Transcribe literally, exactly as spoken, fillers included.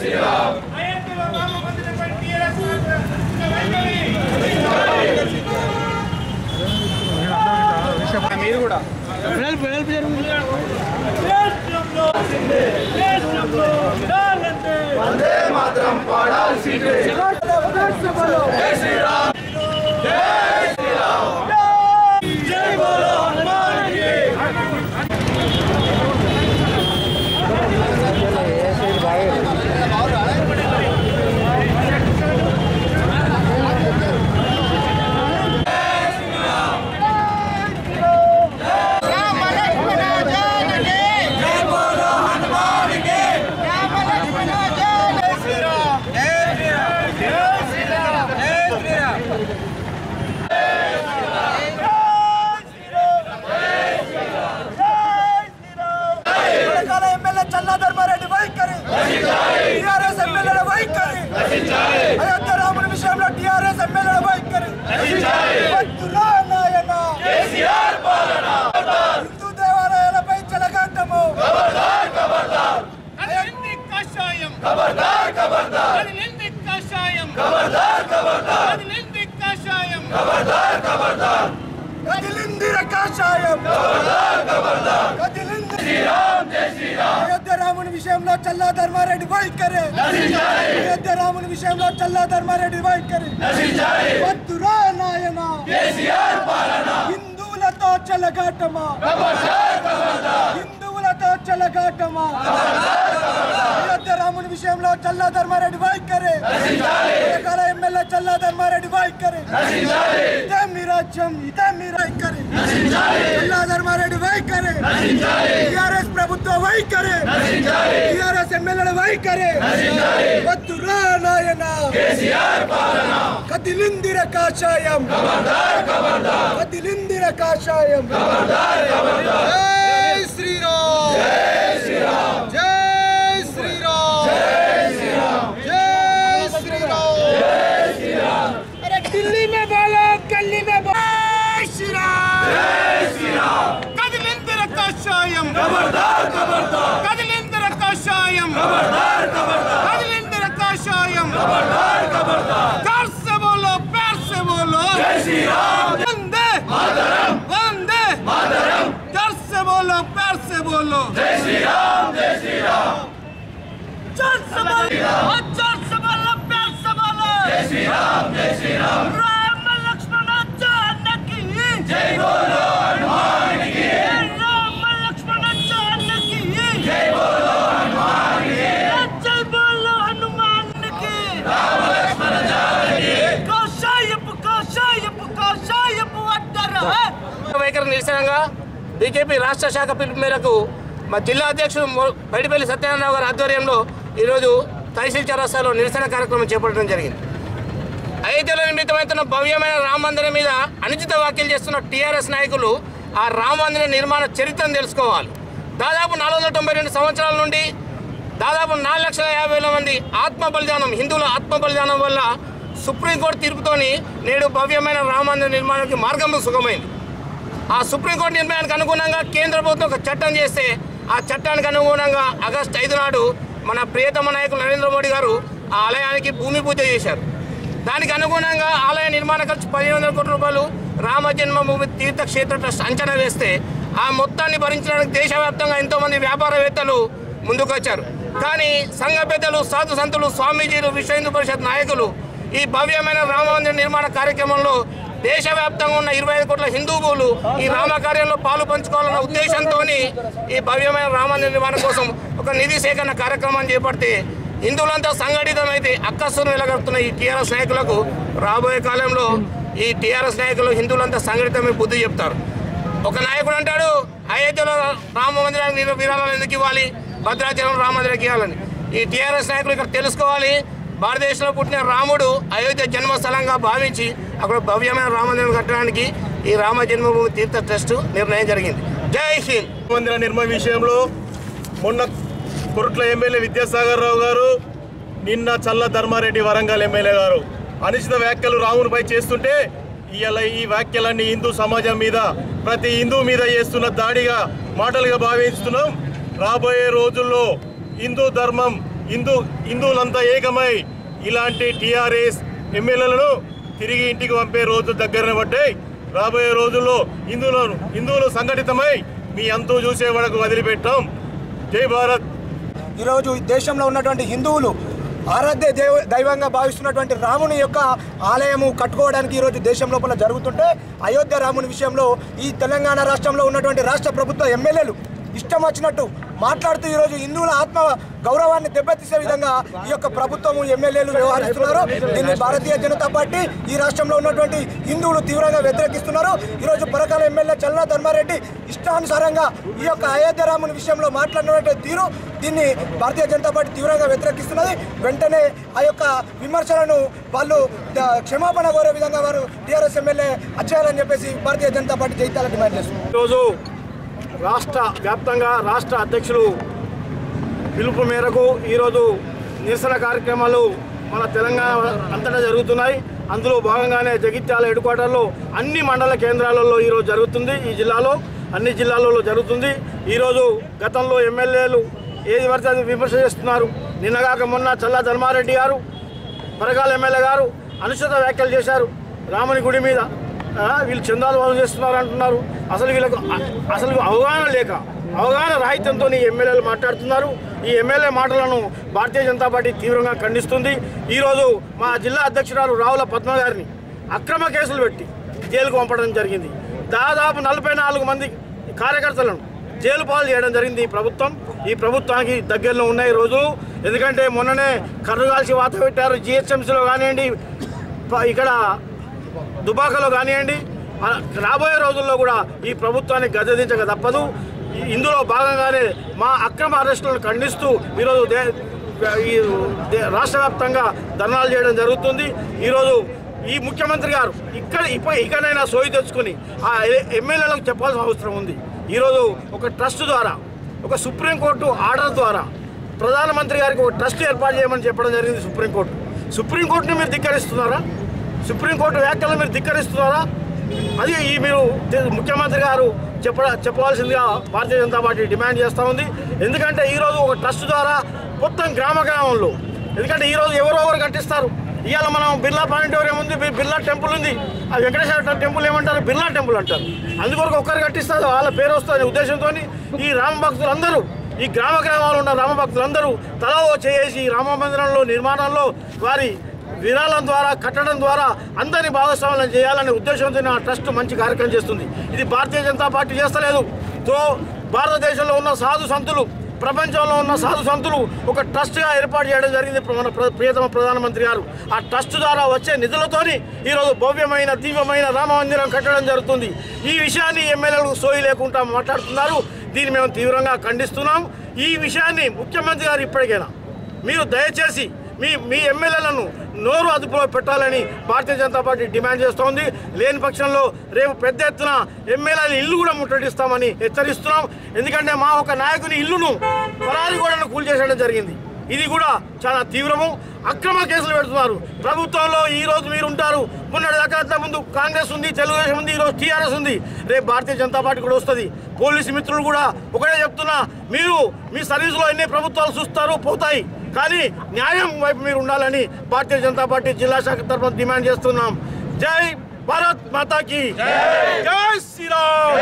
మీరు కూడా వందే మాతరం పాడాల్సిందే జై శ్రీరామ్ జై శ్రీరామ్ జై బోలో హనుమాన్ కి రాముని విషయంలో చల్లా ధర్మారెడ్డి వైఖరి అయోధ్య రాముని విషయంలో చల్లా ధర్మారెడ్డి వైఖరి వద్దురా నాయన హిందువులతో చెలగాటమా హిందువులతో చెలగాటమా అయోధ్య రాముని విషయంలో చల్లా ధర్మారెడ్డి వైఖరి ఎమ్మెల్యే చల్లా ధర్మారెడ్డి వైఖరి ఇదే మీ రాజ్యం ఇదే మీ వైఖరి చల్లా ధర్మారెడ్డి వైఖరి టిఆర్ఎస్ ప్రభుత్వ వైఖరి టిఆర్ఎస్ ఎమ్మెల్యేల వైఖరి వద్దురా నాయన కదిలిందిర కాషాయం కదిలిందిర కాషాయం జై శ్రీరామ్ జై శ్రీరామ్ జై శ్రీరామ్ జై శ్రీరామ్ జై శ్రీరామ్ జై శ్రీరామ్ अरे दिल्ली में बोलो गली में बोलो जय श्रीराम जय श्रीराम कदिलिंदिर काषायम खबरदार खबरदार कदिलिंदिर काषायम खबरदार खबरदार कदिलिंदिर काषायम खबरदार खबरदार जोर से बोलो प्यार से बोलो जय श्रीराम वंदे मातरम वंदे मातरम जोर से बोलो प्यार से बोलो जय श्रीराम जय श्रीराम जोर से बोलो जोर से बोलो प्यार से बोलो जय श्रीराम जय श्रीराम राम लक्ष्मण जानकी जय बोलो हनुमान की राम लक्ष्मण जानकी जय बोलो हनुमान की जय बोलो हनुमान की राम लक्ष्मण जानकी काषायप काषायप काषायप वड्डरा వైఖరి నిరసనగా బీజేపీ రాష్ట్ర శాఖ పిలుపు మేరకు మా జిల్లా అధ్యక్షుడు బైడిపల్లి సత్యనారాయణ గారి ఆధ్వర్యంలో ఈరోజు తహసీల్ చౌరస్తాలో నిరసన కార్యక్రమం చేపట్టడం జరిగింది. అయోధ్యలో నిర్మితమవుతున్న భవ్యమైన రామ మందిరం మీద అనుచిత వ్యాఖ్యలు చేస్తున్న టీఆర్ఎస్ నాయకులు ఆ రామ మందిర నిర్మాణ చరిత్రను తెలుసుకోవాలి. దాదాపు నాలుగు వందల తొంభై రెండు సంవత్సరాల నుండి దాదాపు నాలుగు లక్షల యాభై వేల మంది ఆత్మ బలిదానం హిందువుల ఆత్మ బలిదానం వల్ల సుప్రీంకోర్టు తీర్పుతోని నేడు భవ్యమైన రామ మందిర నిర్మాణానికి మార్గం సుగమైంది. ఆ సుప్రీంకోర్టు నిర్ణయానికి అనుగుణంగా కేంద్ర ప్రభుత్వం ఒక చట్టం చేస్తే ఆ చట్టానికి అనుగుణంగా ఆగస్టు ఐదు నాడు మన ప్రియతమ నాయకులు నరేంద్ర మోడీ గారు ఆ ఆలయానికి భూమి పూజ చేశారు. దానికి అనుగుణంగా ఆలయ నిర్మాణ ఖర్చు పదిహేను వందల కోట్ల రూపాయలు రామ జన్మభూమి తీర్థక్షేత్ర ట్రస్ట్ అంచనా వేస్తే ఆ మొత్తాన్ని భరించడానికి దేశవ్యాప్తంగా ఎంతోమంది వ్యాపారవేత్తలు ముందుకొచ్చారు. కానీ సంఘ పెద్దలు సాధు సంతులు స్వామీజీలు విశ్వ హిందూ పరిషత్ నాయకులు ఈ భవ్యమైన రామ మందిర నిర్మాణ కార్యక్రమంలో దేశవ్యాప్తంగా ఉన్న ఇరవై ఐదు కోట్ల హిందువులు ఈ రామ కార్యంలో పాలు పంచుకోవాలన్న ఉద్దేశంతో ఈ భవ్యమైన రామ మందిర నిర్మాణం కోసం ఒక నిధి సేకరణ కార్యక్రమాన్ని చేపడితే హిందువులంతా సంఘటితమైతే అక్కస్సును వెలగడుతున్న ఈ టీఆర్ఎస్ నాయకులకు రాబోయే కాలంలో ఈ టీఆర్ఎస్ నాయకులు హిందువులంతా సంఘటితమై బుద్ధి చెప్తారు. ఒక నాయకుడు అంటాడు అయోధ్యలో రామ మందిరానికి విరాళాలు ఎందుకు ఇవ్వాలి, భద్రాచలం రామ మందిరానికి ఇవ్వాలని. ఈ టీఆర్ఎస్ నాయకులు ఇక్కడ తెలుసుకోవాలి, భారతదేశంలో పుట్టిన రాముడు అయోధ్య జన్మస్థలంగా భావించి అక్కడ భవ్యమైన రామ మందిరం కట్టడానికి ఈ రామ జన్మభూమి తీర్థ ట్రస్ట్ నిర్ణయం జరిగింది. జై హింద్. మందిర నిర్మాణ విషయంలో మొన్న కొరుట్ల ఎమ్మెల్యే విద్యాసాగర్ రావు గారు, నిన్న చల్ల ధర్మారెడ్డి వరంగల్ ఎమ్మెల్యే గారు అనుచిత వ్యాఖ్యలు రామునిపై చేస్తుంటే ఇవాళ ఈ వ్యాఖ్యలన్నీ హిందూ సమాజం మీద ప్రతి హిందూ మీద చేస్తున్న దాడిగా మాటలుగా భావిస్తున్నాం. రాబోయే రోజుల్లో హిందూ ధర్మం హిందూ హిందువులంతా ఏకమై ఇలాంటి టీఆర్ఎస్ ఎమ్మెల్యేలను తిరిగి ఇంటికి పంపే రోజు దగ్గరనే పడ్డాయి. రాబోయే రోజుల్లో హిందువులను హిందువులు సంఘటితమై మీ అంతూ చూసే వరకు వదిలిపెట్టాం. జై భారత్. ఈరోజు దేశంలో ఉన్నటువంటి హిందువులు ఆరాధ్య దేవ దైవంగా భావిస్తున్నటువంటి రాముని యొక్క ఆలయము కట్టుకోవడానికి ఈరోజు దేశం లోపల జరుగుతుంటే అయోధ్య రాముని విషయంలో ఈ తెలంగాణ రాష్ట్రంలో ఉన్నటువంటి రాష్ట్ర ప్రభుత్వ ఎమ్మెల్యేలు ఇష్టం వచ్చినట్టు మాట్లాడుతూ ఈరోజు హిందువుల ఆత్మ గౌరవాన్ని దెబ్బతీసే విధంగా ఈ యొక్క ప్రభుత్వము ఎమ్మెల్యేలు వ్యవహరిస్తున్నారు. దీన్ని భారతీయ జనతా పార్టీ ఈ రాష్ట్రంలో ఉన్నటువంటి హిందువులు తీవ్రంగా వ్యతిరేకిస్తున్నారు. ఈరోజు పరకాల ఎమ్మెల్యే చల్లా ధర్మారెడ్డి ఇష్టానుసారంగా ఈ యొక్క అయోధ్య రాముని విషయంలో మాట్లాడినటువంటి తీరు దీన్ని భారతీయ జనతా పార్టీ తీవ్రంగా వ్యతిరేకిస్తున్నది. వెంటనే ఆ యొక్క విమర్శలను వాళ్ళు క్షమాపణ కోరే విధంగా వారు టీఆర్ఎస్ ఎమ్మెల్యే వచ్చేయాలని చెప్పేసి భారతీయ జనతా పార్టీ జైతాల డిమాండ్ చేస్తున్నారు. ఈరోజు రాష్ట్ర వ్యాప్తంగా రాష్ట్ర అధ్యక్షులు పిలుపు మేరకు ఈరోజు నిరసన కార్యక్రమాలు మన తెలంగాణ అంతటా జరుగుతున్నాయి. అందులో భాగంగానే జగిత్యాల హెడ్ క్వార్టర్లో అన్ని మండల కేంద్రాలలో ఈరోజు జరుగుతుంది. ఈ జిల్లాలో అన్ని జిల్లాలలో జరుగుతుంది. ఈరోజు గతంలో ఎమ్మెల్యేలు ఏది పడితే అది విమర్శ చేస్తున్నారు. నిన్నగాక మొన్న చల్లా ధర్మారెడ్డి గారు పరకాల ఎమ్మెల్యే గారు అనుచిత వ్యాఖ్యలు చేశారు రాముని గుడి మీద. వీళ్ళు చందాలు వసూలు చేస్తున్నారు అంటున్నారు. అసలు వీళ్ళకు అసలు అవగాహన లేక అవగాహన రాహిత్యంతో ఈ ఎమ్మెల్యేలు మాట్లాడుతున్నారు. ఈ ఎమ్మెల్యే మాటలను భారతీయ జనతా పార్టీ తీవ్రంగా ఖండిస్తుంది. ఈరోజు మా జిల్లా అధ్యక్షురాలు రావుల పద్మ గారిని అక్రమ కేసులు పెట్టి జైలుకు పంపడం జరిగింది. దాదాపు నలభై నాలుగు మంది కార్యకర్తలను జైలు పాలు చేయడం జరిగింది ఈ ప్రభుత్వం. ఈ ప్రభుత్వానికి దగ్గరలో ఉన్నాయి రోజులు. ఎందుకంటే మొన్ననే కర్రుగాల్చి వాత పెట్టారు. జిహెచ్ఎంసీలో కానివ్వండి, ఇక్కడ దుబాకలో కానివ్వండి. రాబోయే రోజుల్లో కూడా ఈ ప్రభుత్వాన్ని గద్దెదించక తప్పదు. ఇందులో భాగంగానే మా అక్రమ అరెస్టులను ఖండిస్తూ ఈరోజు ఈ రాష్ట్ర వ్యాప్తంగా ధర్నాలు చేయడం జరుగుతుంది. ఈరోజు ఈ ముఖ్యమంత్రి గారు ఇక్కడ ఇప్పుడు ఇకనైనా సోయి తెచ్చుకొని ఆ ఎమ్మెల్యేలకు చెప్పాల్సిన అవసరం ఉంది. ఈరోజు ఒక ట్రస్ట్ ద్వారా, ఒక సుప్రీంకోర్టు ఆర్డర్ ద్వారా ప్రధానమంత్రి గారికి ఒక ట్రస్ట్ ఏర్పాటు చేయమని చెప్పడం జరిగింది సుప్రీంకోర్టు. సుప్రీంకోర్టుని మీరు ధిక్కరిస్తున్నారా? సుప్రీంకోర్టు వ్యాఖ్యలను మీరు ధిక్కరిస్తున్నారా? అది ఈ మీరు ముఖ్యమంత్రి గారు చెప్ప చెప్పవలసిందిగా భారతీయ జనతా పార్టీ డిమాండ్ చేస్తూ ఉంది. ఎందుకంటే ఈరోజు ఒక ట్రస్ట్ ద్వారా మొత్తం గ్రామ గ్రామంలో, ఎందుకంటే ఈరోజు ఎవరో ఒకరు కట్టిస్తారు. ఇవాళ మనం బిర్లా ప్లానిటోరియం ఉంది, బిర్లా టెంపుల్ ఉంది. ఆ వెంకటేశ్వర టెంపుల్ ఏమంటారు? బిర్లా టెంపుల్ అంటారు. అందుకొరకు ఒక్కరు కట్టిస్తారు, వాళ్ళ పేరు వస్తుంది ఉద్దేశంతో ఈ రామ భక్తులందరూ, ఈ గ్రామ గ్రామాల్లో ఉన్న రామ భక్తులందరూ తలా చేసి రామ మందిరంలో నిర్మాణంలో వారి విరాళం ద్వారా కట్టడం ద్వారా అందరినీ భాగస్వామ్యం చేయాలనే ఉద్దేశంతో నా ట్రస్ట్ మంచి కార్యక్రమం చేస్తుంది. ఇది భారతీయ జనతా పార్టీ చేస్తలేదు. తో భారతదేశంలో ఉన్న సాధు సంతులు, ప్రపంచంలో ఉన్న సాధు సంతులు ఒక ట్రస్ట్గా ఏర్పాటు చేయడం జరిగింది మన ప్రియతమ ప్రధానమంత్రి గారు. ఆ ట్రస్ట్ ద్వారా వచ్చే నిధులతోని ఈరోజు భవ్యమైన దివ్యమైన రామ మందిరం కట్టడం జరుగుతుంది. ఈ విషయాన్ని ఎమ్మెల్యేలకు సోయి లేకుండా మాట్లాడుతున్నారు. దీన్ని మేము తీవ్రంగా ఖండిస్తున్నాం. ఈ విషయాన్ని ముఖ్యమంత్రి గారు ఇప్పటికైనా మీరు దయచేసి మీ మీ ఎమ్మెల్యేలను నోరు అదుపులో పెట్టాలని భారతీయ జనతా పార్టీ డిమాండ్ చేస్తోంది. లేని పక్షంలో రేపు పెద్ద ఎత్తున ఎమ్మెల్యేల ఇల్లు కూడా ముట్టడిస్తామని హెచ్చరిస్తున్నాం. ఎందుకంటే మా ఒక నాయకుని ఇల్లును పరారి గోడను కూల్చేయడం జరిగింది. ఇది కూడా చాలా తీవ్రము. అక్రమ కేసులు పెడుతున్నారు. ప్రభుత్వంలో ఈ రోజు మీరు ఉంటారు, మొన్నటి దాకా ముందు కాంగ్రెస్ ఉంది, తెలుగుదేశం ఉంది, ఈరోజు టీఆర్ఎస్ ఉంది, రేపు భారతీయ జనతా పార్టీ కూడా వస్తుంది. పోలీసు మిత్రులు కూడా ఒకటే చెప్తున్నా, మీరు మీ సర్వీసులో ఎన్ని ప్రభుత్వాలు చూస్తారు, పోతాయి, కానీ న్యాయం వైపు మీరు ఉండాలని భారతీయ జనతా పార్టీ జిల్లా శాఖ తరఫున డిమాండ్ చేస్తున్నాం. జై భారత్ మాతాకి జై శ్రీరామ్.